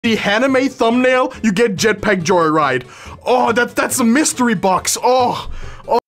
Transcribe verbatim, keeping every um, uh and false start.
the anime thumbnail, you get Jetpack Joyride. Oh, that's that's a mystery box. Oh,